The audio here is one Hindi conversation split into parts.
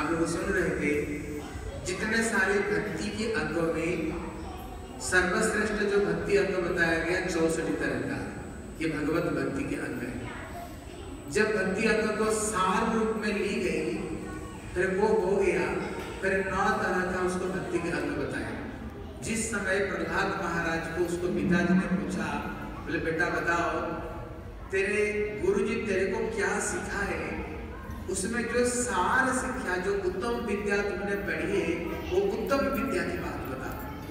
आप लोग सुन रहे थे, जितने सारे भक्ति के अंगों में सर्वश्रेष्ठ जो भक्ति अंग बताया गया 64 तरह का, ये भगवत भक्ति के अंग है। जब भक्ति अंग को सार रूप में ली गई, फिर वो हो गया, फिर 9 तरह का उसको भक्ति के अंग बताया। जिस समय प्रहलाद महाराज को उसको पिताजी ने पूछा, बोले बेटा बताओ तेरे गुरुजी तेरे को क्या सिखाए, उसमें जो सार शिक्षा, जो उत्तम विद्या तुमने पढ़ी है, वो उत्तम विद्या की बात बता।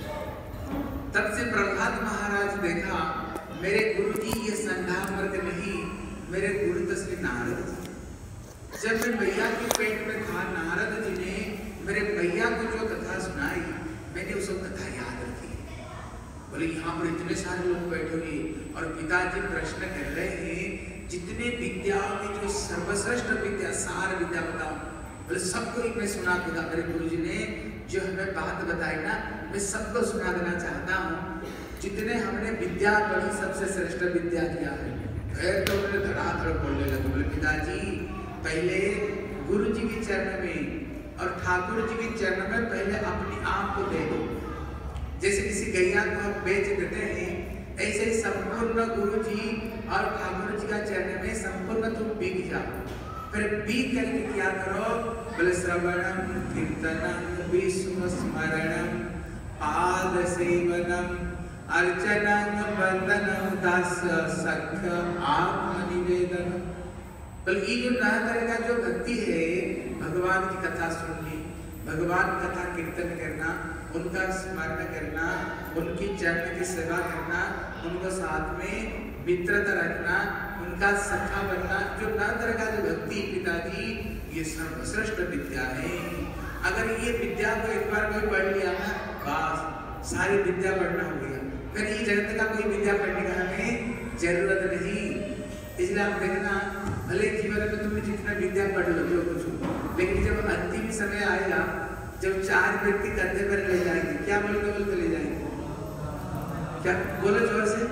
तब से प्रहलाद महाराज देखा, मेरे गुरुजी ये संघार वर्ग नहीं, मेरे गुरु तो श्री नारद। जब मैं मैया के पेट में था, नारद जी ने मेरे मैया को जो कथा सुनाई, मैंने उस कथा याद रखी। बोले यहाँ पर इतने सारे लोग बैठे हुए और पिताजी प्रश्न कर रहे हैं, जितने विद्या में जो सर्वश्रेष्ठ विद्या, सार विद्या बताओ। बोले सबको मैं सुना दूंगा। मेरे गुरुजी ने जो हमें बात बताई ना, मैं सबको सुना देना चाहता हूँ। जितने हमने विद्या पढ़ी, सबसे श्रेष्ठ विद्या किया है। फिर तो उन्होंने धड़ाधड़ बोलने लगे, बोले पिताजी पहले गुरु जी के चरण में और ठाकुर जी के चरण में पहले अपनी आँख को दे दो। जैसे किसी गैया को हम बेच देते हैं, ऐसे ही संपूर्ण गुरु जी और ठाकुर जी का चरण में संपूर्ण तुम बिक जाओ। फिर बिक करके क्या करो, बोले श्रवणम कीर्तनम विष्णु स्मरणम पाद सेवनम अर्चनम वंदनम दास सख्य आत्मनिवेदनम। बल्कि जो 9 तरह का जो भक्ति है, भगवान की कथा सुननी, भगवान कथा कीर्तन करना, उनका स्मरण करना, उनकी चरण की सेवा करना, उनको साथ में मित्रता रखना, उनका सखा बनना, जो 9 तरह का जो भक्ति पिताजी, ये सर्वश्रेष्ठ विद्या है। अगर ये विद्या को एक बार कोई पढ़ लिया ना, बस सारी विद्या पढ़ना हो गया। फिर ये जगत का कोई विद्या पढ़ने का हमें जरूरत नहीं। इसलिए आप देखना, भले जीवन में तुमने जितना विद्या पढ़ लो जो कुछ, लेकिन जब अंतिम समय आएगा, जब 4 व्यक्ति कंधे पर ले जाएंगे, क्या बोलते ले जाएंगे? क्या बोलो जोर से?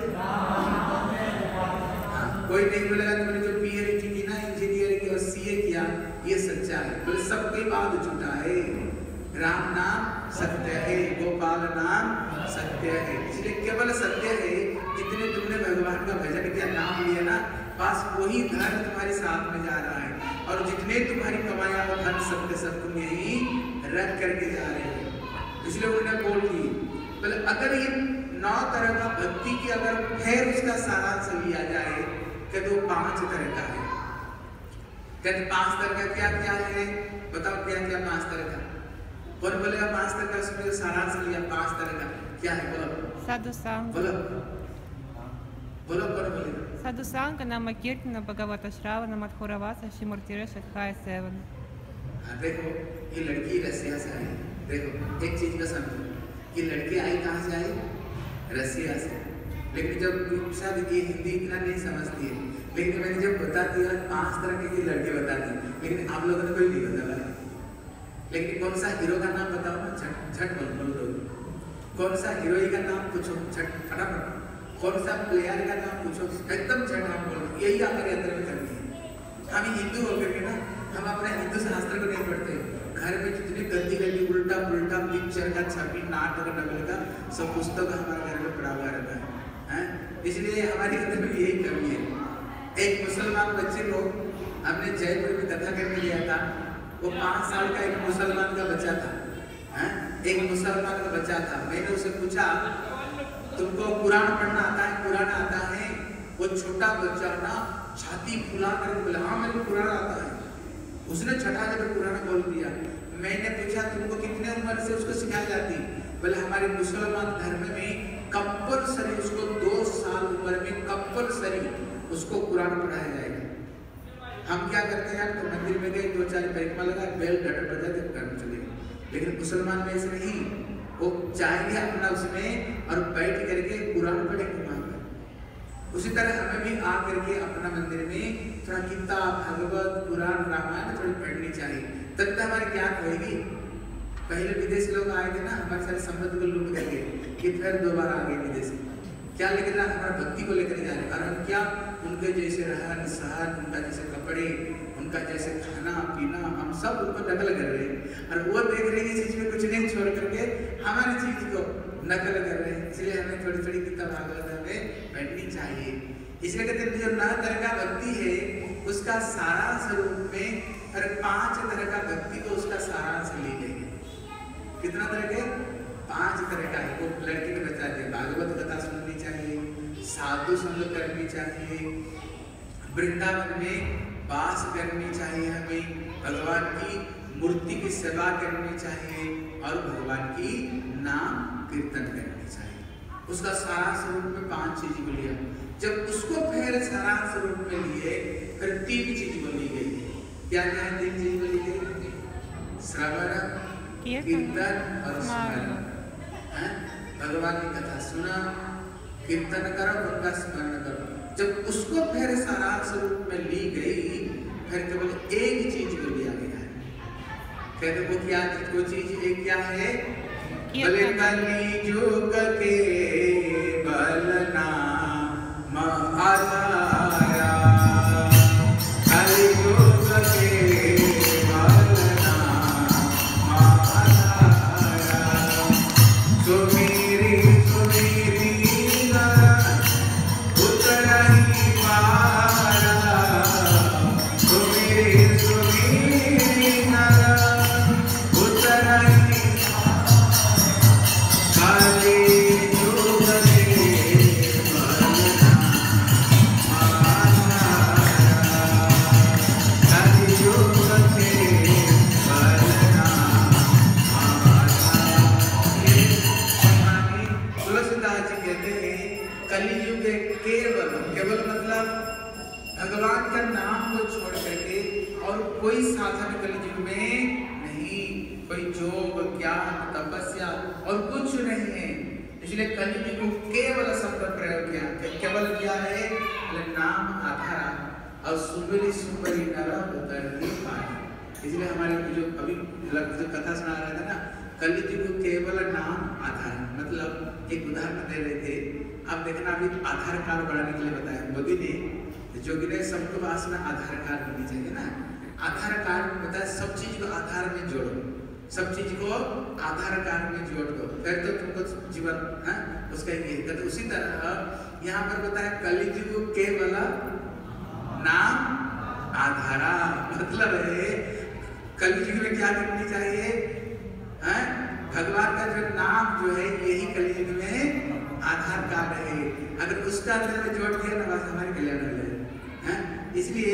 हाँ, कोई नहीं बोलेगा तुमने जो पीएचडी की ना, इंजीनियरिंग की और सीए किया, ये सच्चा है। बोले सबकी बात झूठा है। राम नाम सत्य है, गोपाल नाम सत्य है। इसलिए केवल सत्य है, जितने तुमने भगवान का भजन किया, नाम लिया ना, बस वही धन तुम्हारे साथ में जा रहा है। और जितने तुम्हारी कमाया वो धन सबके सब तुम यही रख करके जा रहे हो। इसलिए उन्होंने बोल दी, बोले अगर ये 9 तरह का भक्ति की अगर फिर उसका सारांश लिया जाए, कहते वो 5 तरह का है। कहते 5 तरह का क्या क्या है, बताओ क्या क्या 5 तरह का? और बोलेगा 5 तरह का, उसमें जो सारांश लिया 5 तरह का क्या है, बोलो। साधु संग, बोलो बोलो बोलो। साधु संग, नाम कीर्तन, भगवत श्रावण, मधुरवास, शिमूर्ति सखाय सेवन। देखो ये लड़की रसिया से आई। देखो एक चीज का समझो, ये लड़की आई कहाँ से आई? रसिया से। लेकिन जब शायद ये हिंदी इतना नहीं समझती है, लेकिन मैंने जब बता दिया 5 तरह की लड़के बता दी, लेकिन आप लोगों ने कोई नहीं बताया। लेकिन कौन सा हीरो का नाम बताओ ना, झट बोल दो। कौन सा हीरोइन का नाम पूछो, झट फटाफट। कौन सा प्लेयर का नाम पूछो, एकदम झट आप बोलो। यही हमारे अंदर में करनी है। हम हिंदू होकर के ना, हम अपने हिंदू शास्त्र को नहीं पढ़ते। घर में जितनी गंदी उल्टा पुल्टा पिक्चर का, छवि, नाटक, नवल का सब पुस्तक हमारे घर में पड़ा हुआ रहता है। इसलिए हमारे अंदर में यही कमी है। एक मुसलमान बच्चे को हमने जयपुर में कथा करने गया था। वो 5 साल का एक मुसलमान का बच्चा था। एक मुसलमान का बच्चा था। मैंने उसे पूछा तुमको कुरान पढ़ना आता है? कुरान आता है? वो छोटा बच्चा ना छाती फुला कर बोला हाँ मेरे को कुरान आता है। उसने छठा जब कुरान बोल दिया। मैंने पूछा तुमको कितने उम्र से उसको सिखाई जाती? बोले हमारे मुसलमान धर्म में कंपलसरी उसको 2 साल उम्र में कंपलसरी उसको कुरान पढ़ाया जाएगा। हम क्या करते हैं यार, तो मंदिर में गए 2-4 परिक्रमा लगा, बेल डटर बजा के घर में चले गए। लेकिन मुसलमान में ऐसे नहीं, वो चाहेंगे अपना उसमें और बैठ करके कुरान पढ़ेंगे वहां पर। उसी तरह हमें भी आ करके अपना मंदिर में थोड़ा गीता, भागवत, पुराण, रामायण थोड़ी पढ़नी चाहिए, तब तक हमारी ज्ञान होगी। पहले विदेश लोग आए थे ना, हमारे सारे संबंध को लूट करके, ये फिर दोबारा आ गए विदेश। क्या लेकर हमारा भक्ति को लेकर जा रहे हैं। और हम क्या उनके जैसे रहन सहन, उनका जैसे कपड़े, उनका जैसे खाना पीना हम सब उनको नकल कर रहे हैं, और वो देख रहे हैं चीज में कुछ नहीं छोड़ करके हमारी चीज को नकल कर रहे हैं। इसलिए हमें थोड़ी थोड़ी गीता भागवत में बैठनी चाहिए। इसलिए कहते हैं जो 9 तरह का भक्ति है उसका सारांश रूप में, और 5 तरह का भक्ति को उसका सारांश ली गई है। कितना तरह के? 5 तरह का है। वो लड़की को बताते हैं भागवत कथा सुननी चाहिए, साधु संग करनी चाहिए, वृंदावन में वास करनी चाहिए, हमें भगवान की मूर्ति की सेवा करनी चाहिए, और भगवान की नाम कीर्तन करनी चाहिए। उसका सारांश रूप में 5 चीज को लिया। जब उसको फिर सारांश रूप में लिए, फिर 3 चीज को ली गई। क्या क्या है? 3 चीज को ली गई, श्रवण, कीर्तन और स्मरण। भगवान की कथा सुना, कीर्तन करो, उनका स्मरण करो। जब उसको फिर सारांश रूप में ली गई, फिर केवल एक चीज को लिया गया है। कहते वो क्या चीज? वो चीज एक क्या है? बोले कलियुग के बलनाम आधारा, कलियुग के बलनाम आधारा, सुमेरी सुमेरी नर उतरही पारा, सुमेरी सुमेरी नर उतरही भगवान का नाम को छोड़ करके और कोई साधन कलयुग में नहीं, कोई योग ज्ञान तपस्या और कुछ नहीं है। इसलिए कलयुग को केवल शब्द प्रयोग किया। केवल क्या है? नाम आधारा, और सुबरी सुबरी नर उतर ही पाए। इसलिए हमारे जो अभी जो कथा सुना रहा था ना, कलयुग को केवल नाम आधार, मतलब एक उदाहरण दे रहे थे। आप देखना अभी आधार कार्ड बनाने के लिए बताया मोदी ने, जोगी ने सबके पास में आधार कार्ड होनी चाहिए ना। आधार कार्ड में बताया सब चीज को आधार में जोड़ो, सब चीज को आधार कार्ड में जोड़ दो, फिर तो तुमको जीवन है उसका ये। तो उसी तरह यहाँ पर बताया कलयुग केवल नाम आधारा, मतलब है कलयुग में क्या करनी चाहिए? भगवान का जो नाम जो है यही कलयुग में आधार कार्ड है। अगर उसका अंदर में जोड़ दिया ना, बस हमारे कल्याण हो जाए। इसलिए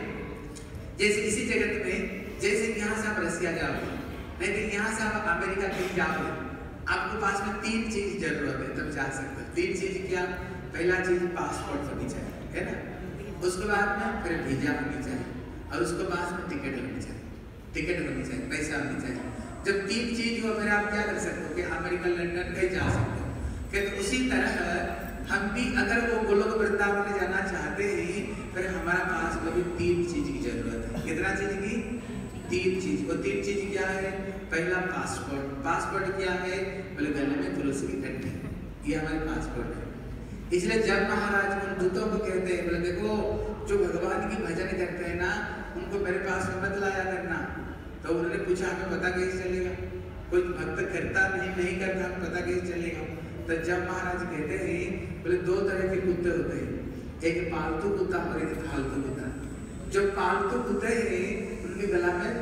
जैसे इसी जगत में, जैसे यहाँ से आप रसिया जाओ, नहीं तो यहाँ से आप अमेरिका कहीं जाओ, आपको पास में 3 चीज जरूरत है तब जा सकते हो। 3 चीज क्या? पहला चीज पासपोर्ट होनी चाहिए, है ना। उसके बाद में फिर वीजा होनी चाहिए, और उसके बाद में टिकट होनी चाहिए, पैसा होनी चाहिए। जब 3 चीज हो फिर आप क्या कर सकते हो कि अमेरिका लंदन कहीं जा सकते हो। तो उसी तरह हम भी अगर वो गोलोक वृंदावन में जाना चाहते हैं, फिर हमारे पास में भी 3 चीज की जरूरत है। कितना चीज की? 3 चीज। वो 3 चीज क्या है? पहला पासपोर्ट। पासपोर्ट क्या है? बोले गले में तुलसी की डंडी, ये हमारे पासपोर्ट है। इसलिए जब महाराज उन दूतों को कहते हैं, बोले देखो जो भगवान की भजन करते हैं ना, उनको मेरे पास में मत लाया करना। तो उन्होंने पूछा हमें पता कैसे चलेगा? कोई भक्त करता नहीं करता, हमें पता कैसे चलेगा? तो जब महाराज कहते हैं, बोले 2 तरह के कुत्ते होते हैं, एक पालतू कुत्ता और एक फालतू कुत्ता। जो पालतू कुत्ते हैं उनके गला में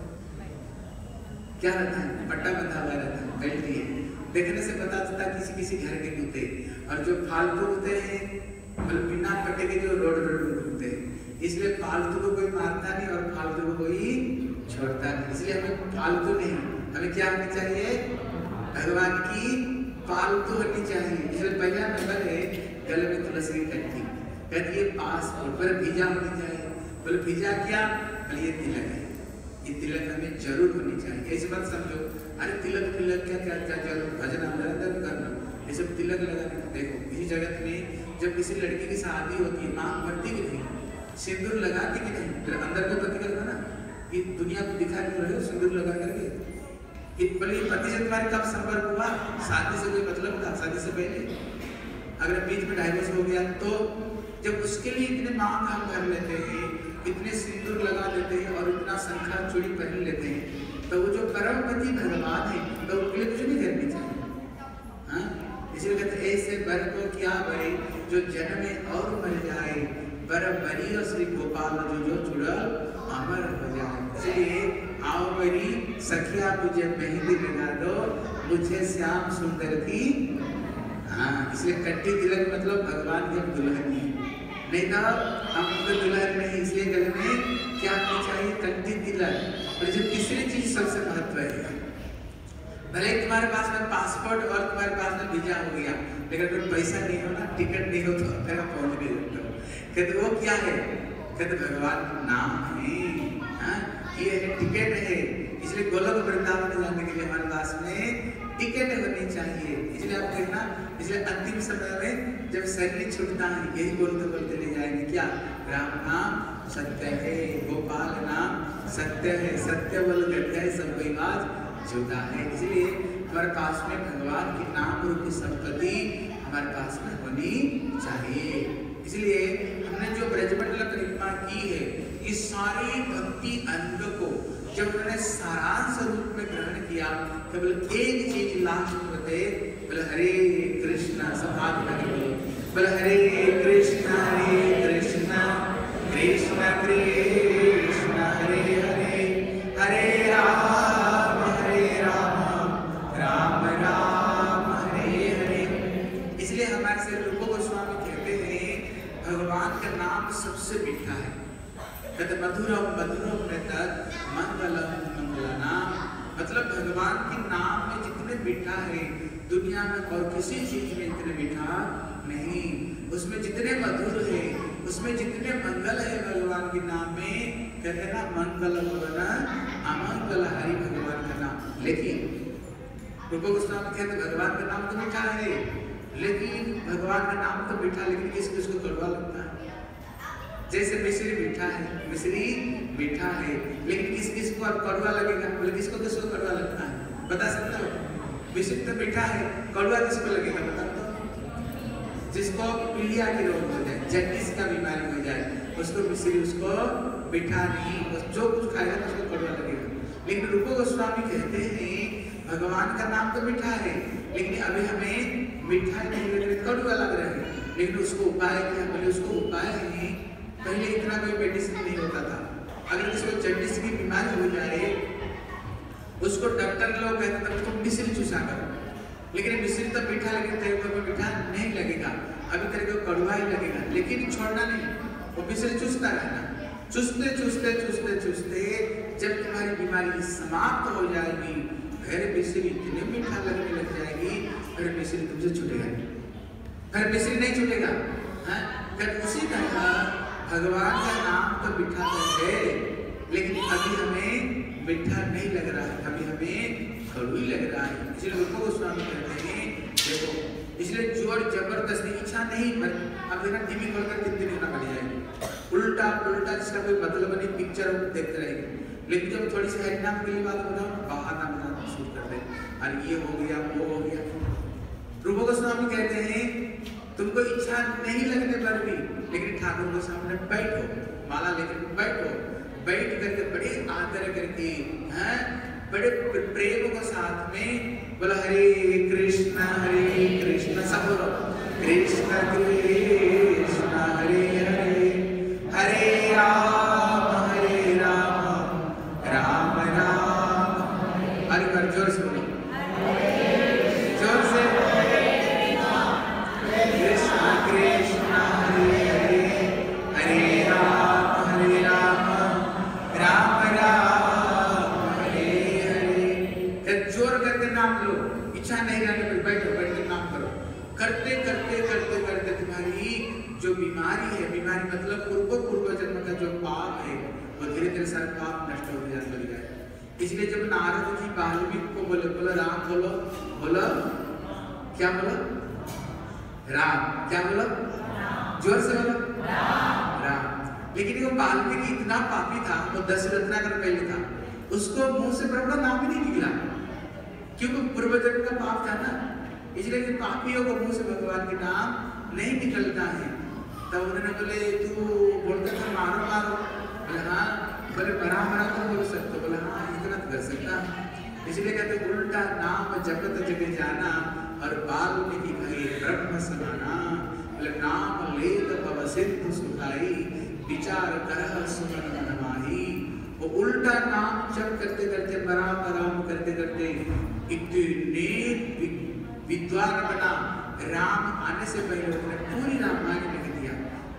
क्या रहता है? पट्टा बंधा हुआ रहता है, बेल्ट है। देखने से पता चलता है किसी घर के कुत्ते। और जो फालतू कुत्ते हैं मतलब बिना पट्टे के जो रोड कुत्ते हैं। इसलिए फालतू को कोई मारता नहीं और फालतू को कोई छोड़ता नहीं। इसलिए हमें फालतू नहीं, हमें क्या होनी चाहिए? भगवान की पालतू होनी चाहिए। इसलिए पहला नंबर है गले में तुलसी की डंडी। कहती है पासपोर्ट पर वीजा होनी चाहिए। बोले वीजा क्या? बोले ये तिलक है, ये तिलक हमें जरूर होनी चाहिए। ऐसे बात समझो, अरे तिलक क्या जरूर भजन अंदर करना, ये सब तिलक लगाने। देखो इसी जगत में जब किसी लड़की की शादी होती है, आँख भरती की नहीं, सिंदूर लगाती कि नहीं, फिर अंदर में पति करना ना, ये दुनिया को दिखाई नहीं रहे सिंदूर लगा करके। बोले पति से तुम्हारे कब संपर्क हुआ? शादी से कोई मतलब था? शादी से पहले अगर बीच में डाइवोर्स हो गया तो जब उसके लिए इतने मांग हम कर लेते हैं इतने सिंदूर लगा देते हैं और इतना शंखा चूड़ी पहन लेते हैं, तो वो जो परमपति भगवान है तो उनके लिए कुछ नहीं करनी चाहिए। हाँ, इसलिए कहते ऐसे बर को क्या बरे जो जन्मे और मर जाए, बर बरी और श्री गोपाल जो जो जुड़ल अमर हो जाए। इसलिए आओ बरी सखिया मुझे मेहंदी लगा दो, मुझे श्याम सुंदर की। हाँ, इसलिए कट्टी तिलक मतलब भगवान की हम दुल्हन ही, नहीं तो हम तो दुल्हन नहीं। इसलिए गले में क्या होनी चाहिए? कट्टी तिलक। और जो तीसरी चीज सबसे महत्व है, भले तुम्हारे पास में पासपोर्ट और तुम्हारे पास में वीजा हो गया, लेकिन अगर पैसा नहीं हो ना, टिकट नहीं हो तो फिर आप पहुंच नहीं सकते हो। कहते वो क्या है? कहते भगवान का नाम है। हाँ, ये है टिकट है। इसलिए गोलोक वृंदावन जाने के लिए हमारे पास में टिकट होनी चाहिए। इसलिए आप देखना, इसलिए अंतिम समय में जब शरीर छूटता है यही बोलते बोलते ले जाएंगे क्या? राम नाम सत्य है, गोपाल नाम सत्य है, सत्य बोल करते हैं सब कोई बात जुदा है। इसलिए हमारे पास में भगवान के नाम रूपी संपत्ति हमारे पास में होनी चाहिए। इसलिए हमने जो ब्रजमंडल परिक्रमा की है, इस सारी भक्ति अंग को जब उन्होंने सारांश रूप में ग्रहण किया, केवल एक चीज लास्ट में बताए, बोले हरे कृष्ण, सब हाथ लगे बोलो, बोले हरे कृष्ण कृष्ण कृष्ण हरे हरे, हरे राम राम राम हरे हरे। इसलिए हमारे से रूप गोस्वामी कहते हैं भगवान का नाम सबसे मीठा है। कहते मधुरम मधुरम में तक मंगलम मंगलनाम, मतलब भगवान के नाम में जितने मीठा है दुनिया में और किसी चीज में इतने मीठा नहीं। उसमें जितने मधुर है, उसमें जितने मंगल है भगवान के नाम में, कहते ना मंगल अमंगल हरि भगवान का नाम। लेकिन रूप गोस्वामी कहते भगवान का नाम तो मीठा है, लेकिन भगवान का नाम तो मीठा, लेकिन किस किस को कड़वा लगता है। जैसे मिश्री मीठा है, मिश्री मीठा है, लेकिन किस किस को अब कड़वा लगेगा? बोले किसको किसको कड़वा लगता है? बता सकते हो? मिश्री तो मीठा है, कड़वा किसको लगेगा? बता दो। जिसको पीलिया की रोग हो जाए, जन्डिस का बीमारी हो जाए, उसको मिश्री उसको मीठा नहीं, जो कुछ खाएगा तो उसको कड़वा लगेगा। लेकिन रूप गोस्वामी कहते हैं भगवान का नाम तो मीठा है, लेकिन अभी हमें मीठा नहीं लग रहा, कड़वा लग रहा है। लेकिन उसको उपाय क्या? बोले उसको उपाय है, पहले इतना कोई मेडिसिन नहीं होता था। अगर किसी को जन्डिस की बीमारी हो जाए, उसको डॉक्टर लोग कहते थे उसको मिश्री चूसा करो, लेकिन मिश्री तो मीठा लगेगा, तेरे को मीठा नहीं लगेगा, अभी तेरे को कड़वा ही लगेगा। लेकिन छोड़ना नहीं, वो मिश्री चूसता रहना, चूसते चूसते चूसते चूसते जब तुम्हारी बीमारी समाप्त हो जाएगी, फिर मिश्री इतने मीठा लगने लग जाएगी, फिर मिश्री तुमसे छूटेगा, फिर मिश्री नहीं छूटेगा। फिर उसी तरह भगवान का नाम तो मीठा है, लेकिन अभी हमें मीठा नहीं लग रहा है, अभी हमें कड़वी लग रहा है। इसलिए रूप गोस्वामी कहते हैं देखो, इसलिए जोर जबरदस्ती इच्छा नहीं। अब देखना टीवी खोलकर कितने दिन बढ़ जाएगी, उल्टा पुल्टा जिसका कोई मतलब नहीं, पिक्चर देखते रहेंगे। लेकिन जब थोड़ी सी हरि नाम के लिए बात बताओ, बहाना बनाना शुरू कर दे, अरे ये हो गया वो हो गया। रूप गोस्वामी कहते हैं तुमको इच्छा नहीं लगने पर भी, लेकिन ठाकुर के सामने बैठो, माला लेकर बैठो, बैठ करके बड़े आदर करके, हैं बड़े प्रेम को साथ में बोला हरे कृष्ण सब बोलो, कृष्ण कृष्ण हरे हरे, हरे राम राम राम। अरे कर जोर से बोलो, जोर से, कृष्ण कृष्ण हरे हरे, हरे राम राम राम हरे हरे। जोर करके नाम लो, इच्छा नहीं रहने पर बैठो, बैठ के नाम करो। करते करते करते करते तुम्हारी जो बीमारी है, बीमारी मतलब पूर्व जन्म का जो पाप है, वो धीरे धीरे सारे पाप नष्ट हो जाए। इसलिए जब नारद जी वाल्मीकि को बोले, बोलो राम बोलो, बोलो क्या बोलो? राम। क्या बोलो? जोर से बोलो, राम। लेकिन वो वाल्मीकि इतना पापी था, वो दशरथ का पहले था, उसको मुंह से बड़ा नाम ही नहीं निकला, क्योंकि पूर्व जन्म का पाप था ना। इसलिए कि पापियों को मुंह से भगवान के नाम नहीं निकलता है। तब उन्होंने बोले तू बोलते थे मारो मारो, बोले हाँ, बोले बड़ा तो बोल सकते, बोले हाँ इतना तो कर सकता। इसलिए कहते उल्टा नाम जपत जग जाना और वाल्मीकि कहे ब्रह्म समाना। बोले नाम लेत भव सिंधु सुखाई विचार करह सुमन मन माही। वो उल्टा नाम जप करते करते बराम करते करते इतने विद्वान बना, राम आने से पहले उसने पूरी रामायण लिख दिया।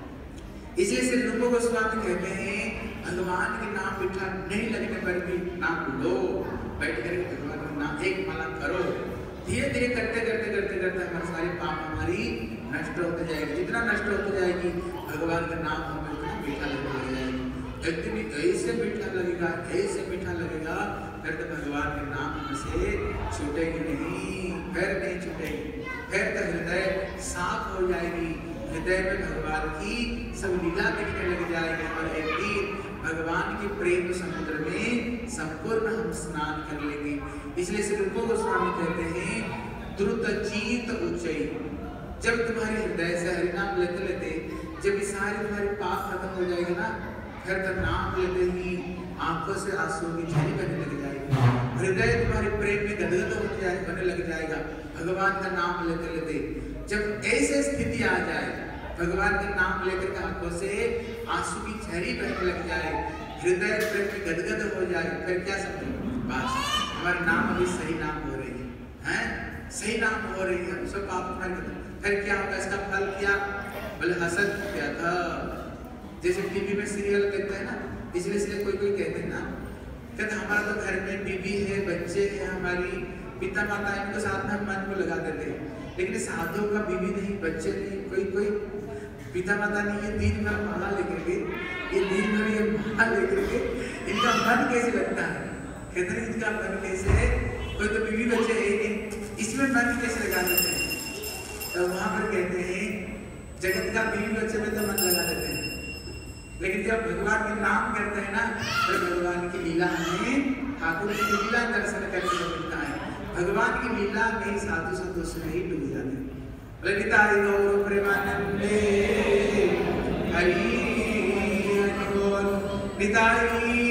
इसलिए से रूप गोस्वामी कहते हैं भगवान के नाम मीठा नहीं लगने पर भी नाम लो, बैठ कर भगवान का नाम एक माला करो। धीरे धीरे करते करते करते करते हमारे सारे पाप हमारी नष्ट होते जाएगी। जितना नष्ट होते जाएगी भगवान का नाम हमें उतना मीठा लगने लग जाएगा। एकदम ऐसे मीठा लगेगा, ऐसे मीठा लगेगा, फिर तो भगवान के नाम हमसे छूटेगी नहीं, फिर नहीं छूटेगी। फिर तो हृदय साफ हो जाएगी, हृदय में भगवान की सब लीला दिखने लग जाएगी। और एक दिन भगवान की प्रेम समुद्र में संपूर्ण हम स्नान कर लेंगे। इसलिए श्री रूप गोस्वामी कहते हैं द्रुत जीत ऊंचाई। जब तुम्हारे हृदय से हरिनाम लेते लेते जब सारे तुम्हारे पाप खत्म हो जाएगा ना, फिर तो नाम लेते ही आंखों से आंसू की झड़ी बहने लग जाएगी, हृदय तुम्हारे प्रेम में गदगद होने लग जाएगा भगवान का नाम लेते लेते। जब ऐसे स्थिति आ जाए, भगवान का नाम लेकर के आंखों से आंसू की झड़ी बहने लग जाए, हृदय प्रेम में गदगद हो जाए, फिर क्या समझो बस हमारे नाम अभी सही नाम हो रही है, सही नाम हो रही है, सब पाप तुम्हारे खत्म। फिर क्या होगा, इसका फल क्या? बोले हसद क्या था, जैसे टीवी में सीरियल कहते हैं ना, इसलिए कोई कहते हैं ना, कहते हमारा तो घर में बीवी है, बच्चे हैं, हमारी पिता माता है, इनको साथ में हम मन को लगा देते हैं। लेकिन साधुओं का बीवी नहीं, बच्चे नहीं, कोई पिता माता नहीं, ये दिन भर माला लेकर के, ये दिन भर ये माला लेकर के इनका मन कैसे लगता है? कहते हैं इनका मन कैसे है, कोई तो बीवी बच्चे है नहीं, इसमें मन कैसे लगा देते हैं? तो वहां पर कहते हैं जगत का बीवी बच्चे में तो मन लगा देते हैं, लेकिन जब भगवान के नाम करते हैं ना, तो भगवान की लीला हमें, ठाकुर की लीला दर्शन करके मिलता है। भगवान की लीला में साधु संत उसमें ही डूब जाते हैं। निताई गौर प्रेमानंदे हरि बोल, निताई